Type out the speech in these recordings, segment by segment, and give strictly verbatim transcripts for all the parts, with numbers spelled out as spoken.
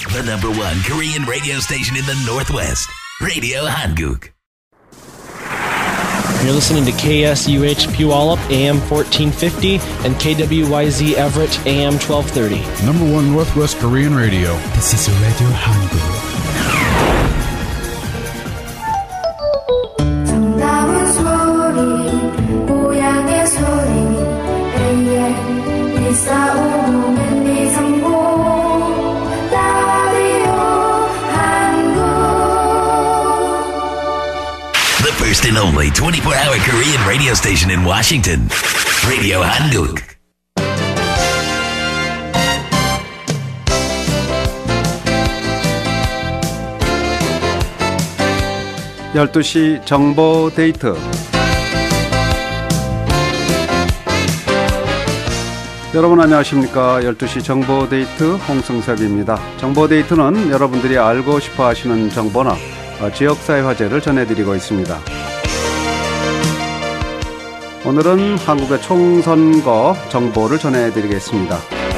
The number one Korean radio station in the Northwest. Radio Hanguk. You're listening to K S U H Puyallup, A M fourteen fifty, and K W Y Z Everett, A M twelve thirty. Number one Northwest Korean radio. This is Radio Hanguk. The first and only twenty-four hour Korean radio station in Washington. Radio Hanguk. 열두 시 정보 데이트. 여러분 안녕하십니까. 열두 시 정보 데이트 홍승섭입니다. 정보 데이트는 여러분들이 알고 싶어 하시는 정보나 지역사회 화제를 전해드리고 있습니다. 오늘은 한국의 총선거 정보를 전해드리겠습니다.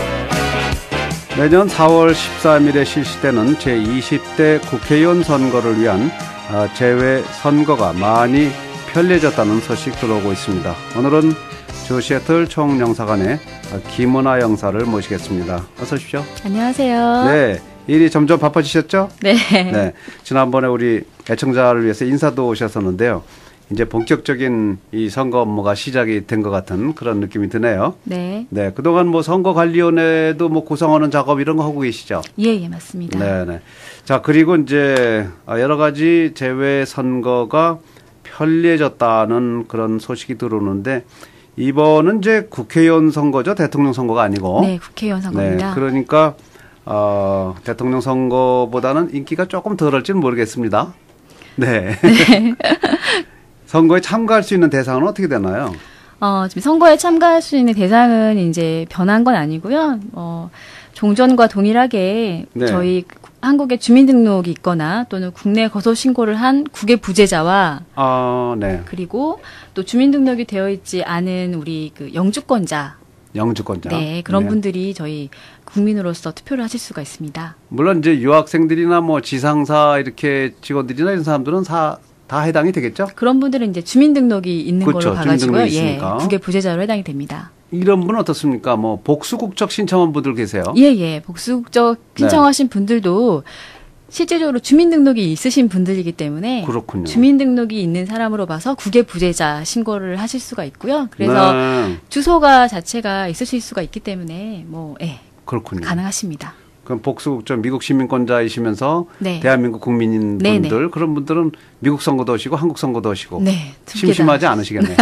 내년 사월 십삼일에 실시되는 제이십 대 국회의원 선거를 위한 재외 선거가 많이 편리해졌다는 소식 들어오고 있습니다. 오늘은 주 시애틀 총영사관의 김은하 영사를 모시겠습니다. 어서 오십시오. 안녕하세요. 네, 일이 점점 바빠지셨죠? 네. 네. 지난번에 우리 애청자를 위해서 인사도 오셨었는데요. 이제 본격적인 이 선거 업무가 시작이 된 것 같은 그런 느낌이 드네요. 네. 네. 그동안 뭐 선거관리위원회도 뭐 구성하는 작업 이런 거 하고 계시죠? 예, 예, 맞습니다. 네네. 자, 그리고 이제 여러 가지 재외 선거가 편리해졌다는 그런 소식이 들어오는데 이번은 이제 국회의원 선거죠. 대통령 선거가 아니고. 네, 국회의원 선거입니다. 네. 그러니까 어, 대통령 선거보다는 인기가 조금 덜할지는 모르겠습니다. 네. 네. 선거에 참가할 수 있는 대상은 어떻게 되나요? 어, 지금 선거에 참가할 수 있는 대상은 이제 변한 건 아니고요. 어, 종전과 동일하게 네. 저희 한국에 주민등록이 있거나 또는 국내 거소 신고를 한 국외 부재자와 아, 네. 그리고 또 주민등록이 되어 있지 않은 우리 그 영주권자 영주권자. 네, 그런 네. 분들이 저희 국민으로서 투표를 하실 수가 있습니다. 물론 이제 유학생들이나 뭐 지상사 이렇게 직원들이나 이런 사람들은 사, 다 해당이 되겠죠? 그런 분들은 이제 주민등록이 있는 그렇죠. 걸로 봐가지고요. 예, 국외 부재자로 해당이 됩니다. 이런 분은 어떻습니까? 뭐 복수국적 신청한 분들 계세요? 예, 예. 복수국적 신청하신 네. 분들도 실제적으로 주민등록이 있으신 분들이기 때문에 그렇군요. 주민등록이 있는 사람으로 봐서 국외 부재자 신고를 하실 수가 있고요. 그래서 네. 주소가 자체가 있으실 수가 있기 때문에 뭐 예, 그렇군요. 가능하십니다. 그럼 복수국적 미국 시민권자이시면서 네. 대한민국 국민인 네, 분들 네. 그런 분들은 미국 선거도 오시고 한국 선거도 오시고 네, 심심하지 않으시겠네요.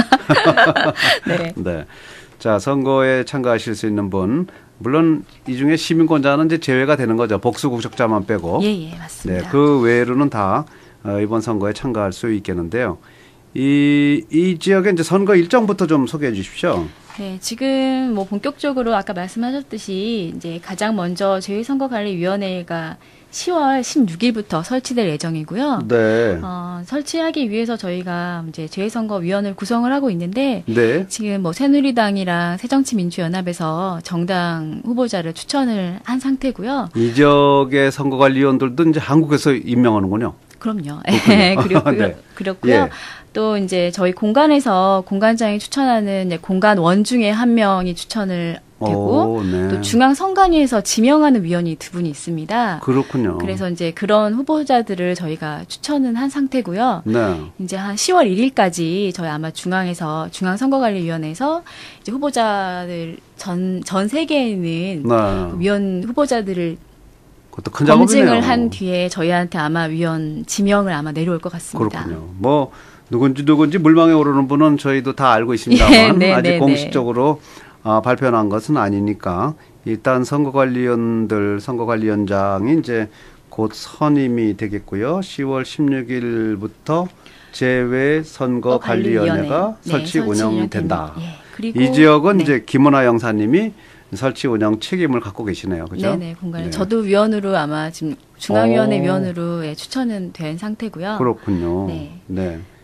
네. 네. 자, 선거에 참가하실 수 있는 분 물론 이 중에 시민권자는 이제 제외가 되는 거죠. 복수국적자만 빼고. 예, 예, 맞습니다. 네, 그 외로는 다 이번 선거에 참가할 수 있겠는데요. 이, 이 지역의 이제 선거 일정부터 좀 소개해 주십시오. 네, 지금 뭐 본격적으로 아까 말씀하셨듯이 이제 가장 먼저 제일선거관리위원회가 시월 십육일부터 설치될 예정이고요. 네. 어, 설치하기 위해서 저희가 이제 제일선거위원회를 구성을 하고 있는데 네. 지금 뭐 새누리당이랑 새정치민주연합에서 정당 후보자를 추천을 한 상태고요. 이 지역의 선거관리위원들도 이제 한국에서 임명하는군요. 그럼요. 그리고 네. 그렇고요. 예. 또 이제 저희 공간에서 공간장이 추천하는 공간 원 중에 한 명이 추천을 되고 오, 네. 또 중앙선관위에서 지명하는 위원이 두 분이 있습니다. 그렇군요. 그래서 이제 그런 후보자들을 저희가 추천은 한 상태고요. 네. 이제 한 시월 일일까지 저희 아마 중앙에서 중앙선거관리위원회에서 이제 후보자들 전, 전 세계에 있는 네. 위원 후보자들을 그것도 큰 검증을 작업이네요. 한 뒤에 저희한테 아마 위원 지명을 아마 내려올 것 같습니다. 그렇군요. 뭐 누군지 누군지 물망에 오르는 분은 저희도 다 알고 있습니다만 네, 아직 네, 공식적으로 어, 발표한 것은 아니니까 일단 선거관리위원들 선거관리위원장이 이제 곧 선임이 되겠고요. 시월 십육일부터 제외 선거관리위원회가 네, 설치 운영된다. 예, 그리고 이 지역은 네. 이제 김은하 영사님이 설치 운영 책임을 갖고 계시네요. 그죠? 네네, 공간을. 네. 저도 위원으로 아마 지금 중앙위원회 오. 위원으로 예, 추천은 된 상태고요. 그렇군요. 네. 네.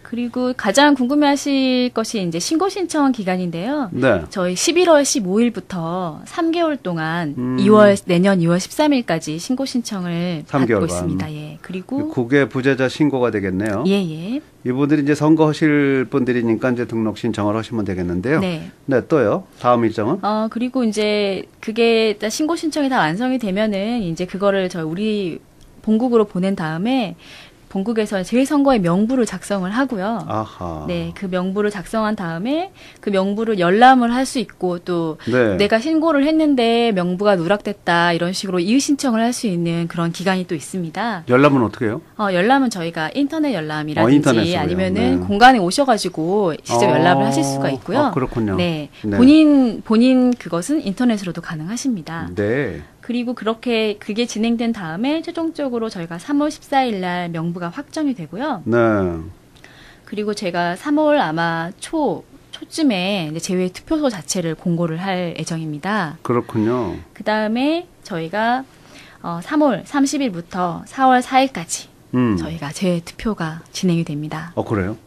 그리고 가장 궁금해하실 것이 이제 신고 신청 기간인데요. 네. 저희 십일월 십오일부터 삼 개월 동안 음. 이월 내년 이월 십삼일까지 신고 신청을 삼 개월간. 받고 있습니다. 예. 그리고 국외 부재자 신고가 되겠네요. 예, 예. 이분들이 이제 선거하실 분들이니까 이제 등록 신청을 하시면 되겠는데요. 네. 네, 또요. 다음 일정은? 어, 그리고 이제 그게 일단 신고 신청이 다 완성이 되면은 이제 그거를 저희 우리 본국으로 보낸 다음에 본국에서 재선거의 명부를 작성을 하고요. 아하. 네, 그 명부를 작성한 다음에 그 명부를 열람을 할 수 있고 또 네. 내가 신고를 했는데 명부가 누락됐다 이런 식으로 이의 신청을 할 수 있는 그런 기간이 또 있습니다. 열람은 어떻게 해요? 어, 열람은 저희가 인터넷 열람이라든지 어, 인터넷으로요. 아니면은 네. 공간에 오셔가지고 직접 어, 열람을 하실 수가 있고요. 아, 그렇군요. 네, 네. 본인 본인 그것은 인터넷으로도 가능하십니다. 네. 그리고 그렇게 그게 진행된 다음에 최종적으로 저희가 삼월 십사일 날 명부가 확정이 되고요. 네. 그리고 제가 삼월 아마 초 초쯤에 이제 제외 투표소 자체를 공고를 할 예정입니다. 그렇군요. 그 다음에 저희가 어, 삼월 삼십일부터 사월 사일까지 음. 저희가 제외 투표가 진행이 됩니다. 어, 그래요?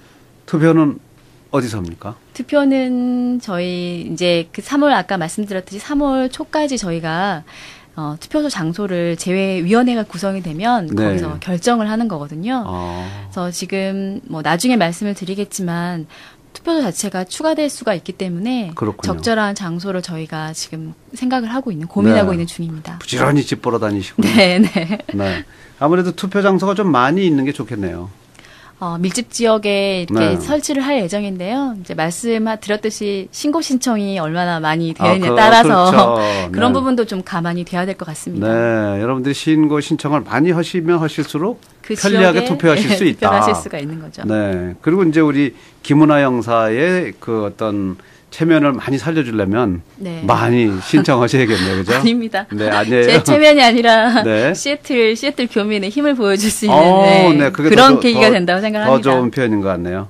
투표는 어디서 합니까? 투표는 저희 이제 그 삼월 아까 말씀드렸듯이 삼월 초까지 저희가 어, 투표소 장소를 제외위원회가 구성이 되면 네. 거기서 결정을 하는 거거든요. 아. 그래서 지금 뭐 나중에 말씀을 드리겠지만 투표소 자체가 추가될 수가 있기 때문에 그렇군요. 적절한 장소를 저희가 지금 생각을 하고 있는 고민하고 네. 있는 중입니다. 부지런히 집 보러 다니시군요. 네, 네. 네. 아무래도 투표 장소가 좀 많이 있는 게 좋겠네요. 어, 밀집 지역에 이렇게 네. 설치를 할 예정인데요. 이제 말씀드렸듯이 신고 신청이 얼마나 많이 되어 아, 있느냐에 그, 따라서 그렇죠. 그런 네. 부분도 좀 감안이 돼야 될 것 같습니다. 네, 여러분들이 신고 신청을 많이 하시면 하실수록 그 편리하게 지역에 투표하실 수 있다. 투표하실 수가 있는 거죠. 네, 그리고 이제 우리 김은하 영사의 그 어떤 체면을 많이 살려주려면 네. 많이 신청하셔야겠네요, 그죠? 아닙니다. 네, 아니에요. 제 체면이 아니라 네. 시애틀 시애틀 교민의 힘을 보여줄 수 있는 어, 네, 네, 그게 그런 더, 계기가 더, 된다고 생각합니다. 더 좋은 표현인 것 같네요.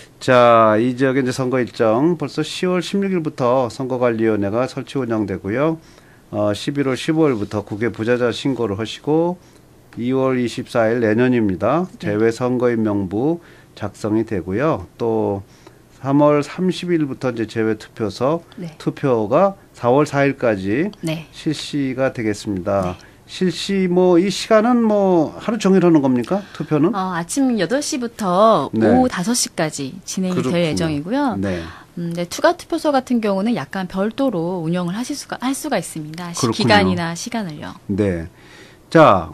자, 이 지역의 이제 선거 일정 벌써 시월 십육일부터 선거관리위원회가 설치 운영되고요. 어, 십일월 십오일부터 국외 부재자 신고를 하시고 이월 이십사일 내년입니다. 네. 제외 선거인 명부 작성이 되고요. 또 삼월 삼십일부터 이제 제외 투표서 네. 투표가 사월 사일까지 네. 실시가 되겠습니다. 실시 뭐 이 시간은 뭐 하루 종일 하는 겁니까? 투표는? 어, 아침 여덟 시부터 네. 오후 다섯 시까지 진행이 그렇군요. 될 예정이고요. 네. 음, 네, 투가 투표소 같은 경우는 약간 별도로 운영을 하실 수가 할 수가 있습니다. 시- 그렇군요. 기간이나 시간을요. 네. 자,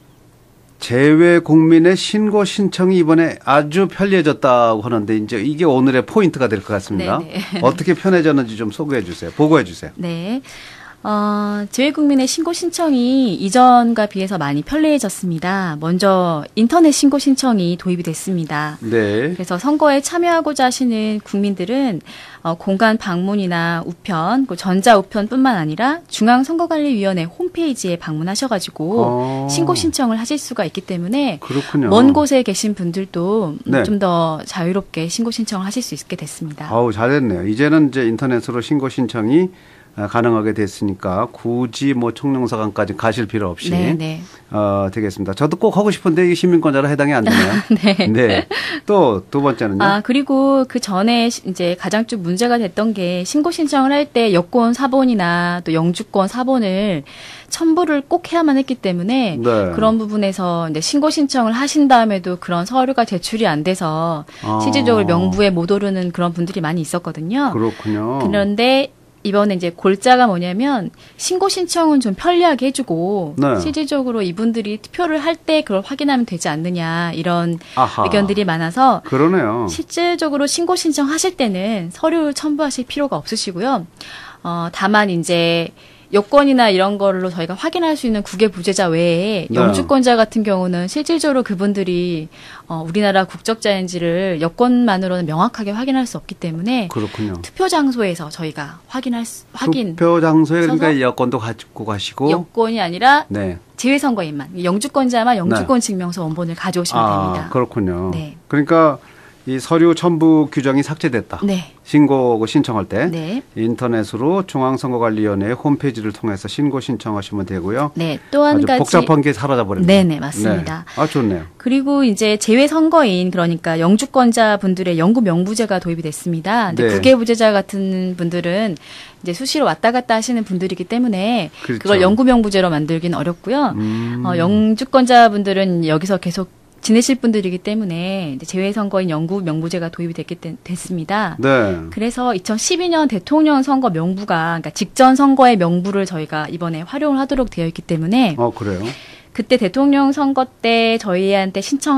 제외 국민의 신고 신청이 이번에 아주 편리해졌다고 하는데 이제 이게 오늘의 포인트가 될 것 같습니다. 네네. 어떻게 편해졌는지 좀 소개해 주세요. 보고해 주세요. 네. 어, 제외국민의 신고 신청이 이전과 비해서 많이 편리해졌습니다. 먼저 인터넷 신고 신청이 도입이 됐습니다. 네. 그래서 선거에 참여하고자 하시는 국민들은 어, 공간 방문이나 우편, 그 전자 우편뿐만 아니라 중앙선거관리위원회 홈페이지에 방문하셔가지고 어. 신고 신청을 하실 수가 있기 때문에 그렇군요. 먼 곳에 계신 분들도 네. 좀 더 자유롭게 신고 신청을 하실 수 있게 됐습니다. 아우 잘했네요. 이제는 이제 인터넷으로 신고 신청이 가능하게 됐으니까 굳이 뭐 총영사관까지 가실 필요 없이 네, 네. 어, 되겠습니다. 저도 꼭 하고 싶은데 이게 시민권자로 해당이 안 되네요. 네. 네. 또 두 번째는요. 아, 그리고 그 전에 시- 이제 가장 좀 문제가 됐던 게 신고 신청을 할 때 여권 사본이나 또 영주권 사본을 첨부를 꼭 해야만 했기 때문에 네. 그런 부분에서 이제 신고 신청을 하신 다음에도 그런 서류가 제출이 안 돼서 아. 실질적으로 명부에 못 오르는 그런 분들이 많이 있었거든요. 그렇군요. 그런데 이번에 이제 골자가 뭐냐면 신고 신청은 좀 편리하게 해주고 네. 실질적으로 이분들이 투표를 할 때 그걸 확인하면 되지 않느냐 이런 아하. 의견들이 많아서 그러네요. 실질적으로 신고 신청하실 때는 서류 첨부하실 필요가 없으시고요. 어, 다만 이제 여권이나 이런 걸로 저희가 확인할 수 있는 국외 부재자 외에 네. 영주권자 같은 경우는 실질적으로 그분들이 어, 우리나라 국적자인지를 여권만으로는 명확하게 확인할 수 없기 때문에 그렇군요. 투표 장소에서 저희가 확인할 수, 확인 투표 장소에 그러니까 서서 여권도 가지고 가시고 여권이 아니라 네. 제외선거인만 영주권자만 영주권 증명서 원본을 가져오시면 아, 됩니다. 그렇군요. 네. 그러니까 이 서류 첨부 규정이 삭제됐다. 네. 신고 신청할 때 네. 인터넷으로 중앙선거관리위원회 홈페이지를 통해서 신고 신청하시면 되고요. 네. 또 한 가지 복잡한 게 사라져 버렸네요. 네네 맞습니다. 네. 아 좋네요. 그리고 이제 재외 선거인 그러니까 영주권자 분들의 영구 명부제가 도입이 됐습니다. 근데 네. 국외부재자 같은 분들은 이제 수시로 왔다 갔다 하시는 분들이기 때문에 그렇죠. 그걸 영구 명부제로 만들기는 어렵고요. 음. 어, 영주권자 분들은 여기서 계속 지내실 분들이기 때문에 이제 재외선거인 영구 명부제가 도입이 됐기 때, 됐습니다. 네. 그래서 이천십이 년 대통령 선거 명부가 그러니까 직전 선거의 명부를 저희가 이번에 활용을 하도록 되어 있기 때문에 어 그래요. 그때 대통령 선거 때 저희한테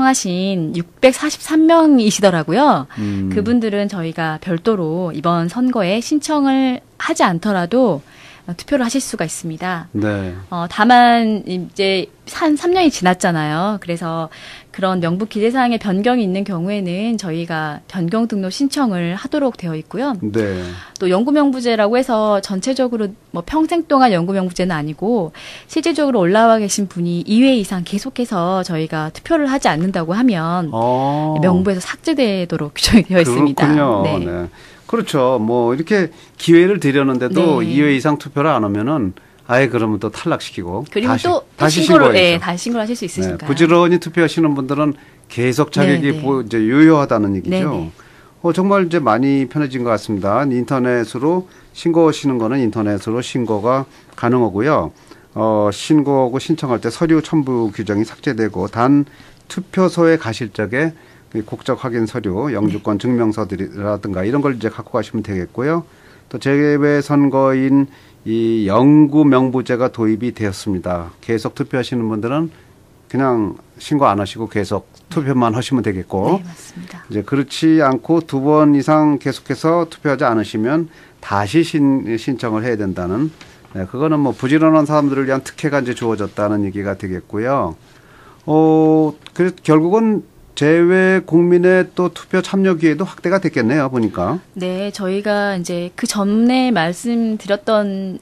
신청하신 육백사십삼 명이시더라고요. 음. 그분들은 저희가 별도로 이번 선거에 신청을 하지 않더라도 투표를 하실 수가 있습니다. 네. 어, 다만 이제 한 삼 년이 지났잖아요. 그래서 그런 명부 기재사항에 변경이 있는 경우에는 저희가 변경 등록 신청을 하도록 되어 있고요. 네. 또 영구명부제라고 해서 전체적으로 뭐 평생 동안 영구명부제는 아니고 실질적으로 올라와 계신 분이 이 회 이상 계속해서 저희가 투표를 하지 않는다고 하면 어. 명부에서 삭제되도록 규정이 되어 있습니다. 그렇군요. 네. 네. 그렇죠. 뭐 이렇게 기회를 드렸는데도 네. 이 회 이상 투표를 안 하면은 아예 그러면 또 탈락시키고 그리고 다시, 또 다시 신고를 신고해야죠. 네, 다시 신고를 하실 수 있으니까. 네, 부지런히 투표하시는 분들은 계속 자격이 네, 네. 보, 이제 유효하다는 얘기죠. 네, 네. 어, 정말 이제 많이 편해진 것 같습니다. 인터넷으로 신고하시는 거는 인터넷으로 신고가 가능하고요. 어, 신고하고 신청할 때 서류 첨부 규정이 삭제되고 단 투표소에 가실 적에 국적 확인 서류, 영주권 네. 증명서들이라든가 이런 걸 이제 갖고 가시면 되겠고요. 또 재외 선거인 이 영구 명부제가 도입이 되었습니다. 계속 투표하시는 분들은 그냥 신고 안 하시고 계속 투표만 하시면 되겠고. 네, 맞습니다. 이제 그렇지 않고 두 번 이상 계속해서 투표하지 않으시면 다시 신, 신청을 해야 된다는. 네, 그거는 뭐 부지런한 사람들을 위한 특혜가 이제 주어졌다는 얘기가 되겠고요. 어, 그 결국은 재외 국민의 또 투표 참여 기회도 확대가 됐겠네요, 보니까. 네, 저희가 이제 그 전에 말씀드렸던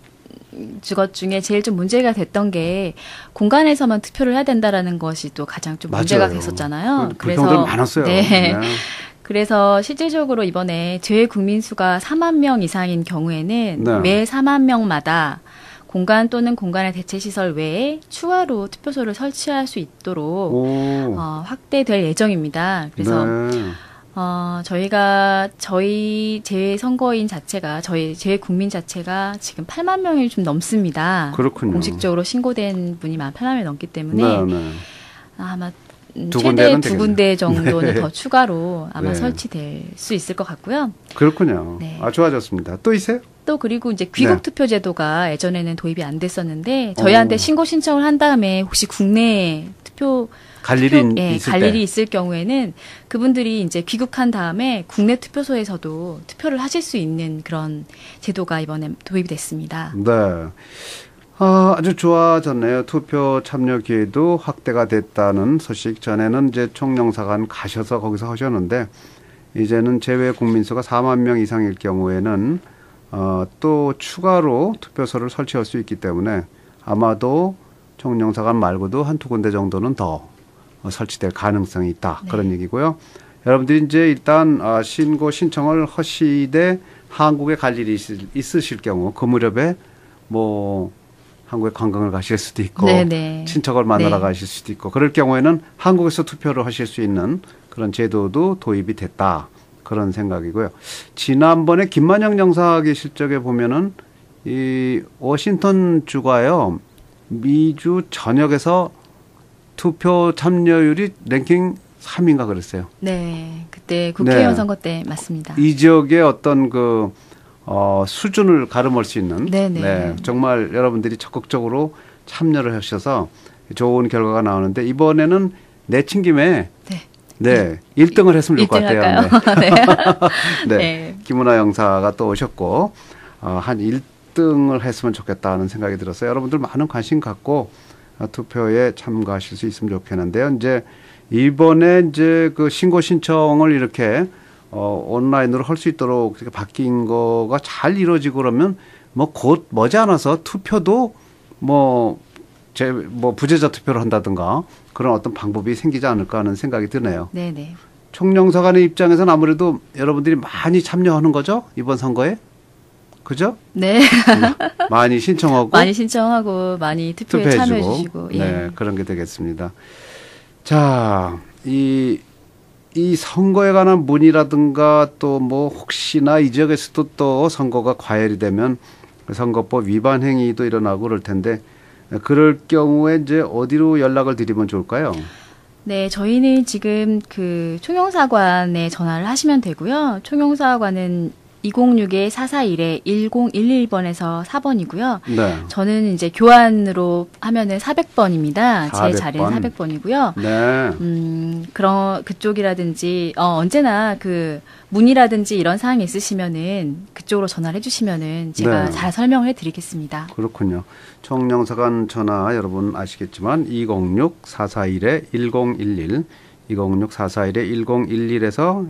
것 중에 제일 좀 문제가 됐던 게 공간에서만 투표를 해야 된다라는 것이 또 가장 좀 맞아요. 문제가 됐었잖아요. 그, 그래서 많았어요. 네. 네. 그래서 실질적으로 이번에 재외 국민 수가 사만 명 이상인 경우에는 네. 매 사만 명마다 공간 또는 공간의 대체 시설 외에 추가로 투표소를 설치할 수 있도록 어, 확대될 예정입니다. 그래서 네. 어, 저희가 저희 재외 선거인 자체가 저희 재외 국민 자체가 지금 팔만 명이 좀 넘습니다. 그렇군요. 공식적으로 신고된 분이 만 팔만 명이 넘기 때문에 네, 네. 아마 두 최대 두 군데 정도는 네. 더 추가로 아마 네. 설치될 수 있을 것 같고요. 그렇군요. 네. 아, 좋아졌습니다. 또 있어요? 또 그리고 이제 귀국 네. 투표 제도가 예전에는 도입이 안 됐었는데 저희한테 오. 신고 신청을 한 다음에 혹시 국내 투표 갈 일이 투표, 예, 있을 갈 때. 일이 있을 경우에는 그분들이 이제 귀국한 다음에 국내 투표소에서도 투표를 하실 수 있는 그런 제도가 이번에 도입이 됐습니다. 네. 아, 아주 좋아졌네요. 투표 참여 기회도 확대가 됐다는 소식. 전에는 이제 총영사관 가셔서 거기서 하셨는데 이제는 재외 국민수가 사만 명 이상일 경우에는 어, 또 추가로 투표소를 설치할 수 있기 때문에 아마도 총영사관 말고도 한두 군데 정도는 더 설치될 가능성이 있다. 네. 그런 얘기고요. 여러분들이 이제 일단 신고 신청을 하시되 한국에 갈 일이 있을, 있으실 경우 그 무렵에 뭐 한국에 관광을 가실 수도 있고 네네. 친척을 만나러 네. 가실 수도 있고 그럴 경우에는 한국에서 투표를 하실 수 있는 그런 제도도 도입이 됐다. 그런 생각이고요. 지난번에 김만영 영사 계실 적에 보면은 이 워싱턴 주가요. 미주 전역에서 투표 참여율이 랭킹 삼 위인가 그랬어요. 네, 그때 국회의원 네. 선거 때 맞습니다. 이 지역의 어떤 그 어, 수준을 가름할 수 있는 네네. 네, 정말 여러분들이 적극적으로 참여를 하셔서 좋은 결과가 나오는데 이번에는 내친 김에 네. 네, 일 등을 했으면 좋을 것 일 등 같아요. 할까요? 네. 네. 네. 김은하 영사가 또 오셨고 어, 한 일 등을 했으면 좋겠다는 생각이 들었어요. 여러분들 많은 관심 갖고 어, 투표에 참가하실 수 있으면 좋겠는데요. 이제 이번에 이제 그 신고 신청을 이렇게 어, 온라인으로 할 수 있도록 이렇게 바뀐 거가 잘 이루어지고 그러면 뭐 곧 머지않아서 투표도 뭐 제 뭐 부재자 투표를 한다든가 그런 어떤 방법이 생기지 않을까 하는 생각이 드네요. 네네. 총영사관의 입장에서는 아무래도 여러분들이 많이 참여하는 거죠? 이번 선거에? 그죠? 네. 많이 신청하고. 많이 신청하고, 많이 투표에 참여해 주시고. 예. 네, 그런 게 되겠습니다. 자, 이, 이 선거에 관한 문의라든가 또 뭐 혹시나 이 지역에서도 또 선거가 과열이 되면 선거법 위반 행위도 일어나고 그럴 텐데 그럴 경우에 이제 어디로 연락을 드리면 좋을까요? 네, 저희는 지금 그 총영사관에 전화를 하시면 되고요. 총영사관은 이공육 사사일 일공일일 번에서 사 번이고요. 네. 저는 이제 교환으로 하면은 사백 번입니다. 사백 번. 제 자리는 사백 번이고요. 네. 음, 그런 그쪽이라든지 어, 언제나 그 문의라든지 이런 사항이 있으시면은 그쪽으로 전화를 해주시면은 제가 네. 잘 설명을 해드리겠습니다. 그렇군요. 총영사관 전화 여러분 아시겠지만 이공육 사사일 일공일일, 이공육 사사일 일공일일에서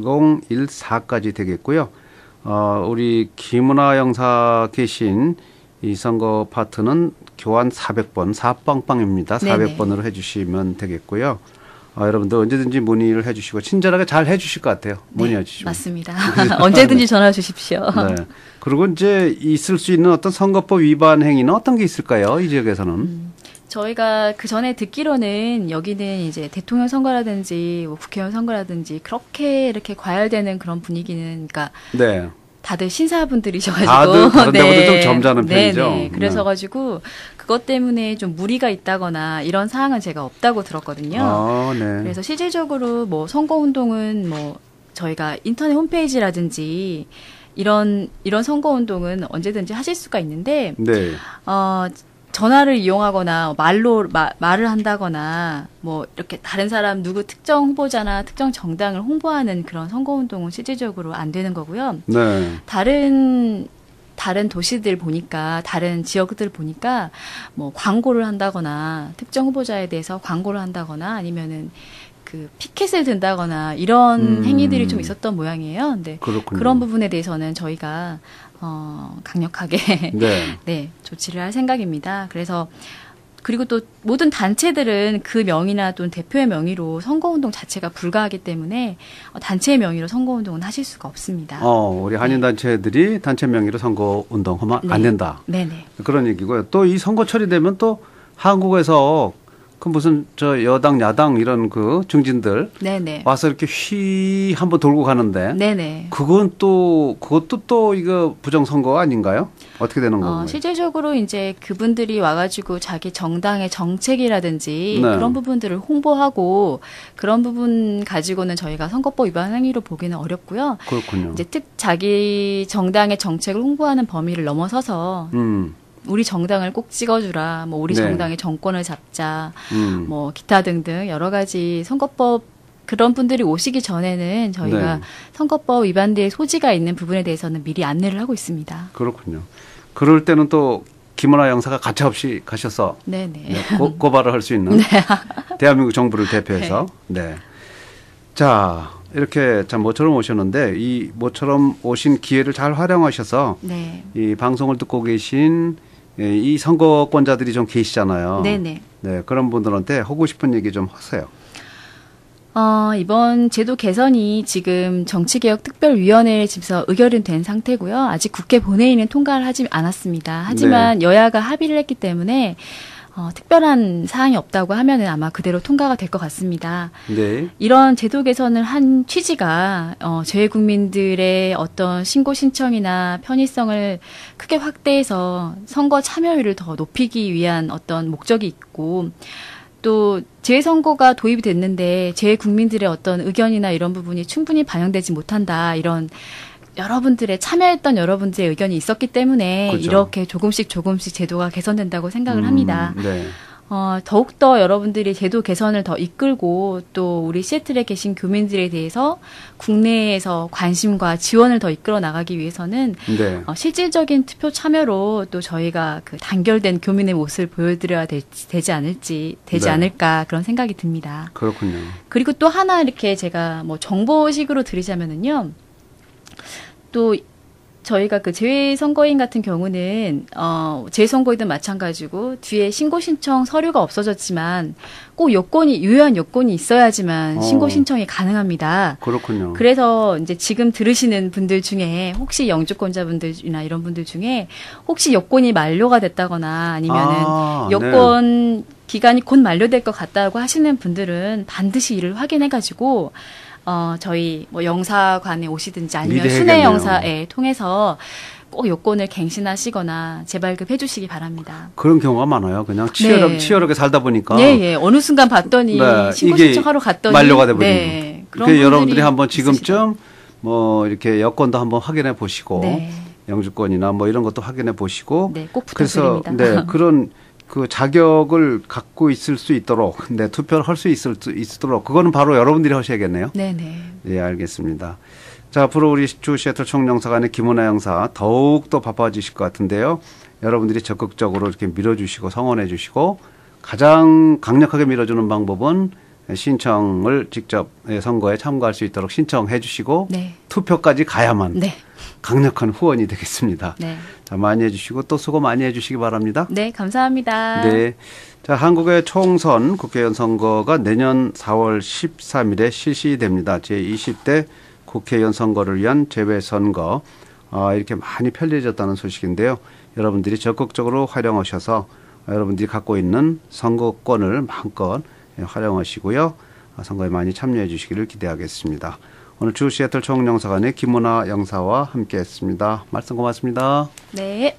일공일사까지 되겠고요. 어, 우리 김은하 영사 계신 이 선거 파트는 교환 사백 번, 사빵빵입니다. 사백 번으로 해주시면 되겠고요. 어, 여러분들 언제든지 문의를 해주시고 친절하게 잘 해주실 것 같아요. 문의해 주시면. 네, 맞습니다. 언제든지 전화 주십시오. 네. 그리고 이제 있을 수 있는 어떤 선거법 위반 행위는 어떤 게 있을까요? 이 지역에서는. 음. 저희가 그 전에 듣기로는 여기는 이제 대통령 선거라든지 뭐 국회의원 선거라든지 그렇게 이렇게 과열되는 그런 분위기는, 그러니까 네. 다들 신사분들이셔가지고 다들 다른 데보다 네. 좀 점잖은 편이죠. 네, 네. 그래서 가지고 그것 때문에 좀 무리가 있다거나 이런 사항은 제가 없다고 들었거든요. 아, 네. 그래서 실질적으로 뭐 선거운동은 뭐 저희가 인터넷 홈페이지라든지 이런 이런 선거운동은 언제든지 하실 수가 있는데, 네. 어. 전화를 이용하거나 말로 마, 말을 한다거나 뭐 이렇게 다른 사람 누구 특정 후보자나 특정 정당을 홍보하는 그런 선거운동은 실질적으로 안 되는 거고요. 네. 다른 다른 도시들 보니까 다른 지역들 보니까 뭐 광고를 한다거나 특정 후보자에 대해서 광고를 한다거나 아니면은 그 피켓을 든다거나 이런 음. 행위들이 좀 있었던 모양이에요. 근데 그렇군요. 그런 부분에 대해서는 저희가 어, 강력하게 네. 네, 조치를 할 생각입니다. 그래서 그리고 또 모든 단체들은 그 명의나 또는 대표의 명의로 선거운동 자체가 불가하기 때문에 단체의 명의로 선거운동은 하실 수가 없습니다. 어, 우리 한인단체들이 네. 단체 명의로 선거운동하면 네. 안 된다. 네네. 그런 얘기고요. 또 이 선거철이 되면 또 한국에서 그 무슨 저 여당 야당 이런 그 중진들 네네. 와서 이렇게 휘 한번 돌고 가는데 네네. 그건 또 그것도 또 이거 부정선거 아닌가요? 어떻게 되는 건가요? 어, 실질적으로 이제 그분들이 와가지고 자기 정당의 정책이라든지 네. 그런 부분들을 홍보하고 그런 부분 가지고는 저희가 선거법 위반 행위로 보기는 어렵고요. 그렇군요. 이제 특 자기 정당의 정책을 홍보하는 범위를 넘어서서 음. 우리 정당을 꼭 찍어주라, 뭐 우리 네. 정당의 정권을 잡자, 음. 뭐 기타 등등 여러 가지 선거법 그런 분들이 오시기 전에는 저희가 네. 선거법 위반될 소지가 있는 부분에 대해서는 미리 안내를 하고 있습니다. 그렇군요. 그럴 때는 또 김은하 영사가 가차없이 가셔서 네네. 네, 고, 고발을 할 수 있는 네. 대한민국 정부를 대표해서 네. 네. 자 이렇게 참 모처럼 오셨는데 이 모처럼 오신 기회를 잘 활용하셔서 네. 이 방송을 듣고 계신 이 선거권자들이 좀 계시잖아요. 네네. 네, 그런 분들한테 하고 싶은 얘기 좀 하세요. 어, 이번 제도 개선이 지금 정치개혁특별위원회에 집서 의결은 상태고요. 아직 국회 본회의는 통과를 하지 않았습니다. 하지만 네. 여야가 합의를 했기 때문에 어, 특별한 사항이 없다고 하면은 아마 그대로 통과가 될 것 같습니다. 네. 이런 제도 개선을 한 취지가 어, 저희 국민들의 어떤 신고 신청이나 편의성을 크게 확대해서 선거 참여율을 더 높이기 위한 어떤 목적이 있고 또 재선거가 도입이 됐는데 제 국민들의 어떤 의견이나 이런 부분이 충분히 반영되지 못한다 이런 여러분들의 참여했던 여러분들의 의견이 있었기 때문에 그렇죠. 이렇게 조금씩 조금씩 제도가 개선된다고 생각을 음, 합니다. 네. 어, 더욱더 여러분들이 제도 개선을 더 이끌고 또 우리 시애틀에 계신 교민들에 대해서 국내에서 관심과 지원을 더 이끌어 나가기 위해서는 네. 어, 실질적인 투표 참여로 또 저희가 그 단결된 교민의 모습을 보여드려야 되, 되지 않을지 되지 네. 않을까 그런 생각이 듭니다. 그렇군요. 그리고 또 하나 이렇게 제가 뭐 정보식으로 드리자면은요. 또 저희가 그 재외선거인 같은 경우는 어, 재선거인도 마찬가지고 뒤에 신고 신청 서류가 없어졌지만 꼭 요건이 유효한 요건이 있어야지만 어. 신고 신청이 가능합니다. 그렇군요. 그래서 이제 지금 들으시는 분들 중에 혹시 영주권자분들이나 이런 분들 중에 혹시 요건이 만료가 됐다거나 아니면은 아, 요건 네. 기간이 곧 만료될 것 같다고 하시는 분들은 반드시 이를 확인해가지고. 어, 저희 뭐 영사관에 오시든지 아니면 순회 영사에 통해서 꼭 요건을 갱신하시거나 재발급해 주시기 바랍니다. 그런 경우가 많아요. 그냥 치열하게, 네. 치열하게 살다 보니까. 예, 예. 어느 순간 봤더니 네. 신고 신청하러 갔더니 만료가 돼버리는 네. 그런 여러분들이 한번 지금쯤 뭐 이렇게 여건도 한번 확인해 보시고 네. 영주권이나 뭐 이런 것도 확인해 보시고 네, 꼭 부탁드립니다. 그래서 네, 그런 그 자격을 갖고 있을 수 있도록, 네, 투표를 할 수 있을 수 있도록, 그거는 바로 여러분들이 하셔야겠네요. 네네. 네, 알겠습니다. 자, 앞으로 우리 주 시애틀 총영사관의 김은하 영사 더욱더 바빠지실 것 같은데요. 여러분들이 적극적으로 이렇게 밀어주시고 성원해 주시고 가장 강력하게 밀어주는 방법은 신청을 직접 선거에 참가할 수 있도록 신청해 주시고 네. 투표까지 가야만 네. 강력한 후원이 되겠습니다. 네. 자, 많이 해주시고 또 수고 많이 해주시기 바랍니다. 네, 감사합니다. 네, 자, 한국의 총선 국회의원 선거가 내년 사월 십삼일에 실시됩니다. 제이십 대 국회의원 선거를 위한 재외선거 어, 이렇게 많이 편리해졌다는 소식인데요. 여러분들이 적극적으로 활용하셔서 여러분들이 갖고 있는 선거권을 마음껏 활용하시고요. 선거에 많이 참여해 주시기를 기대하겠습니다. 오늘 주 시애틀 총영사관의 김은하 영사와 함께했습니다. 말씀 고맙습니다. 네.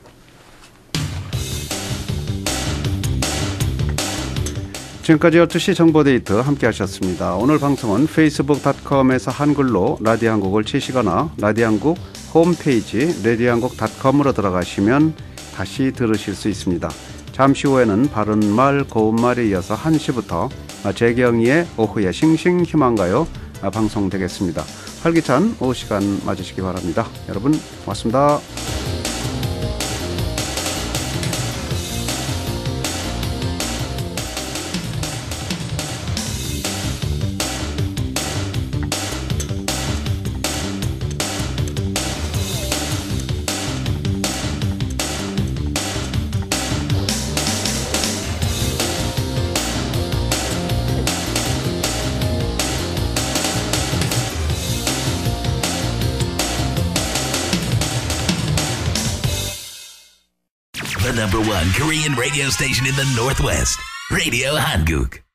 지금까지 열두 시 정보데이트 함께하셨습니다. 오늘 방송은 페이스북 닷컴에서 한글로 라디오 한국을 치시거나 라디오 한국 홈페이지 라디오 한국 닷컴으로 들어가시면 다시 들으실 수 있습니다. 잠시 후에는 바른말 고운말에 이어서 한 시부터 재경이의 오후에 싱싱희망가요 방송되겠습니다. 활기찬 오후 시간 맞으시기 바랍니다. 여러분 고맙습니다. The number one Korean radio station in the Northwest, Radio Hanguk.